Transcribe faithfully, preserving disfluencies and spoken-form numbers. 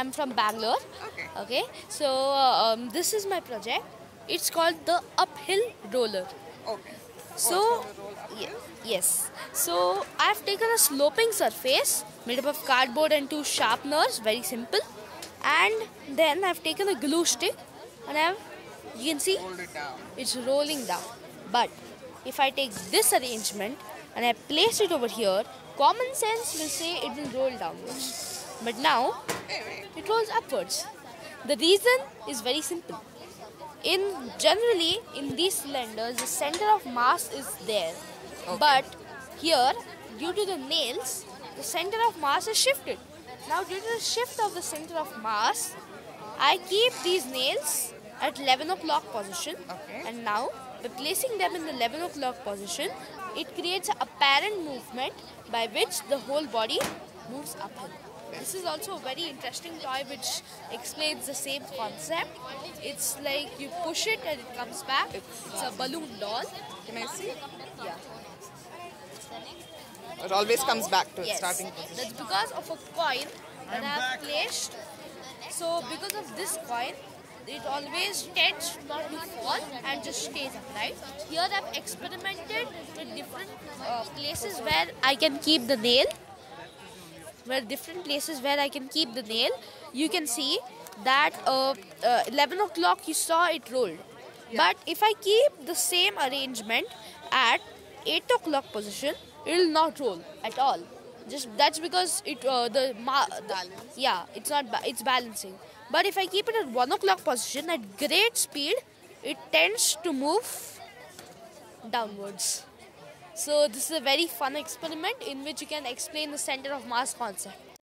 I'm from Bangalore. Okay. Okay. So um, this is my project. It's called the uphill roller. Okay. So Oh, it's gonna roll uphill? ye- yes. So I've taken a sloping surface made up of cardboard and two sharpeners. Very simple. And then I've taken a glue stick and I've you can see Hold it down. it's rolling down. But if I take this arrangement and I place it over here, common sense will say it will roll downwards. But now Hey, wait. it rolls upwards. The reason is very simple. In generally in these cylinders, the center of mass is there, Okay. but here, due to the nails, the center of mass is shifted. Now, due to the shift of the center of mass, I keep these nails at eleven o'clock position, Okay. and now by placing them in the eleven o'clock position, it creates an apparent movement by which the whole body moves uphill. This is also a very interesting toy which explains the same concept. It's like you push it and it comes back. It's a balloon doll. Can I see? Yeah. It always comes back to its Yes. starting position. That's because of a coin that I have placed. So because of this coin, it always tends not to fall and just stays upright. Here I've experimented with different uh, places where I can keep the nail. Where different places where I can keep the nail. You can see that uh, uh, eleven o'clock you saw it rolled. But if I keep the same arrangement at eight o'clock position, it will not roll at all. Just that's because it uh, the, ma- the balanced. yeah it's not ba- it's balancing. But if I keep it at one o'clock position at great speed, it tends to move downwards. So this is a very fun experiment in which you can explain the center of mass concept.